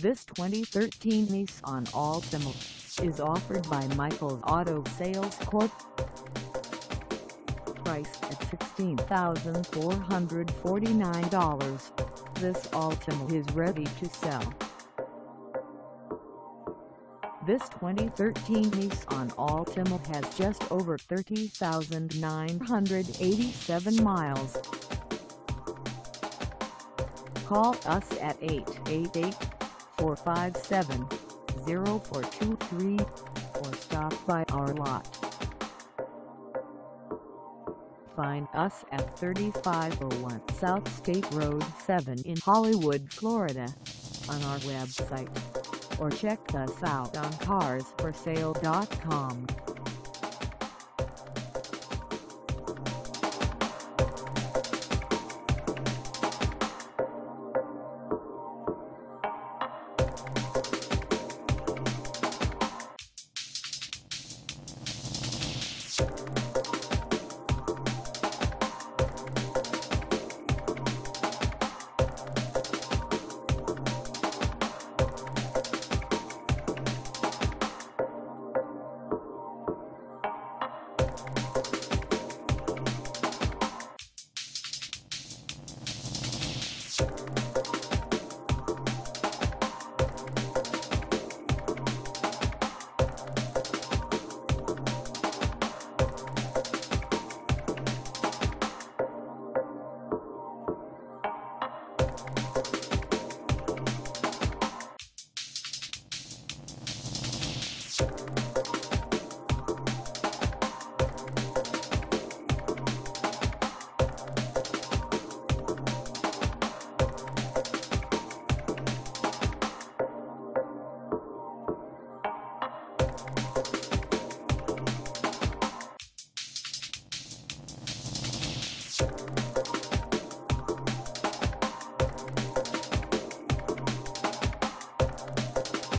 This 2013 Nissan Altima is offered by Michael's Auto Sales Corp. Priced at $16,449, this Altima is ready to sell. This 2013 Nissan Altima has just over 30,987 miles. Call us at 888-457-0423 or stop by our lot. Find us at 3501 South State Road 7 in Hollywood, Florida, on our website, or check us out on carsforsale.com.